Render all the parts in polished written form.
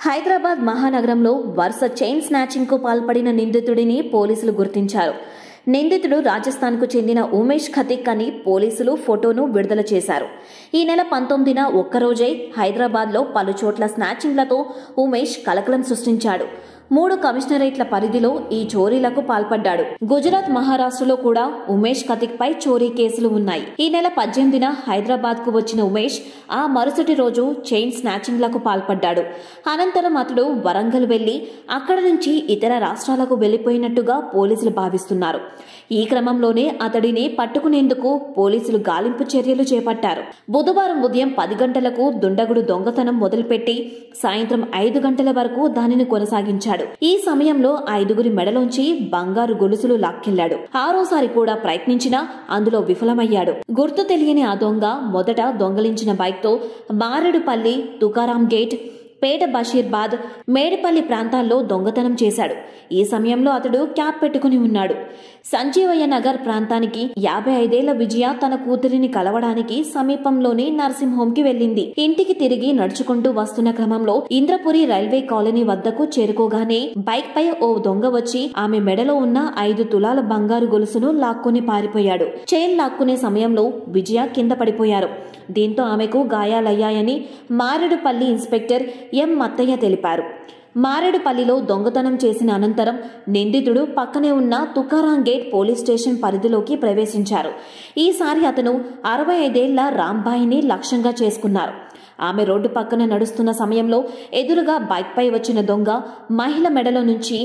హైదరాబాద్ మహానగరంలో వరుస chain snatching కు పాల్పడిన నిందితుడిని పోలీసులు గుర్తించారు. నిందితుడు రాజస్థాన్కు చెందిన ఉమేష్ ఖతిక్ అని పోలీసులు ఫోటోను విడుదల చేశారు. ఈ నెల 19న ఒక్కరోజే హైదరాబాద్లో పలుచోట్ల స్నాచింగ్లతో ఉమేష్ కలకలం సృష్టించాడు. 3 కమిషనరేట్ల పరిధిలో ఈ చోరీలకు పాల్పడ్డాడు. గుజరాత్, మహారాష్ట్రలో కూడా ఉమేష్ ఖతిక్ పై చోరీ కేసులు ఉన్నాయి. ఈ నెల 18న హైదరాబాద్ కు వచ్చిన ఉమేష్ ఆ మరుసటి రోజు చైన్ స్నాచింగ్లకు పాల్పడ్డాడు. అనంతరం అతడు వరంగల్ వెళ్లి అక్కడ నుంచి ఇతర రాష్ట్రాలకు వెళ్లిపోయినట్టుగా పోలీసులు భావిస్తున్నారు. ఈ క్రమంలోనే అతడిని పట్టుకునేందుకు పోలీసులు గాలింపు చర్యలు చేపట్టారు. బుధవారం ఉదయం 10 గంటలకు దుండగుడు దొంగతనం మొదలుపెట్టి సాయంత్రం 5 గంటల వరకు దానిని కొనసాగించాడు. ఈ సమయంలో 5గురి మెడలోంచి బంగారు గొలుసులు లాక్కెళ్లాడు. ఆరోసారి కూడా ప్రయత్నించినా అందులో విఫలమయ్యాడు. గుర్తు తెలియని ఆ దొంగ మొదట దొంగలించిన బైక్తో మారేడుపల్లి, తుకారాం గేట్, పేట బషీర్బాద్, మేడిపల్లి ప్రాంతాల్లో దొంగతనం చేశాడు. ఈ సమయంలో అతడు క్యాప్ పెట్టుకుని ఉన్నాడు. సంజీవయ్య నగర్ ప్రాంతానికి 55ఏళ్ల విజయ తన కూతురిని కలవడానికి సమీపంలోని నర్సింగ్ హోమ్ కి వెళ్లింది. ఇంటికి తిరిగి నడుచుకుంటూ వస్తున్న క్రమంలో ఇంద్రపురి రైల్వే కాలనీ వద్దకు చేరుకోగానే బైక్ పై ఓ దొంగ వచ్చి ఆమె మెడలో ఉన్న 5 తులాల బంగారు గొలుసును లాక్కుని పారిపోయాడు. చైన్ లాక్కునే సమయంలో విజయ కింద పడిపోయారు. దీంతో ఆమెకు గాయాలయ్యాయని మారేడుపల్లి ఇన్స్పెక్టర్ ఎం మత్తయ్య తెలిపారు. మారేడుపల్లిలో దొంగతనం చేసిన అనంతరం నిందితుడు పక్కనే ఉన్న తుకారాం గేట్ పోలీస్ స్టేషన్ పరిధిలోకి ప్రవేశించారు. ఈసారి అతను 65ఏళ్ల రాంబాయిని లక్ష్యంగా చేసుకున్నారు. ఆమె రోడ్డు పక్కన నడుస్తున్న సమయంలో ఎదురుగా బైక్ పై వచ్చిన దొంగ మహిళ మెడలో నుంచి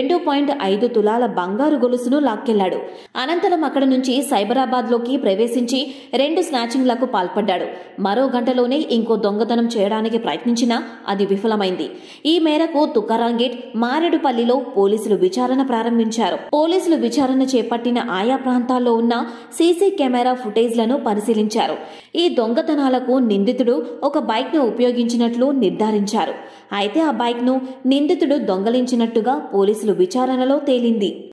2.5 తులాల బంగారు గొలుసును లాక్కెళ్లాడు. అనంతరం అక్కడ నుంచి సైబరాబాద్ లోకి ప్రవేశించి 2 స్నాచింగ్లకు పాల్పడ్డాడు. మరో గంటలోనే ఇంకో దొంగతనం చేయడానికి ప్రయత్నించినా అది విఫలమైంది. ఈ మేరకు తుకారాం గేట్, మారేడుపల్లిలో పోలీసులు విచారణ ప్రారంభించారు. పోలీసులు విచారణ చేపట్టిన ఆయా ప్రాంతాల్లో ఉన్న సీసీ కెమెరా ఫుటేజ్లను పరిశీలించారు. ఈ దొంగతనాలకు నిందితుడు ఒక బైక్ ను ఉపయోగించినట్లు నిర్ధారించారు. అయితే ఆ బైక్ ను నిందితుడు దొంగలించినట్టుగా పోలీసులు విచారణలో తేలింది.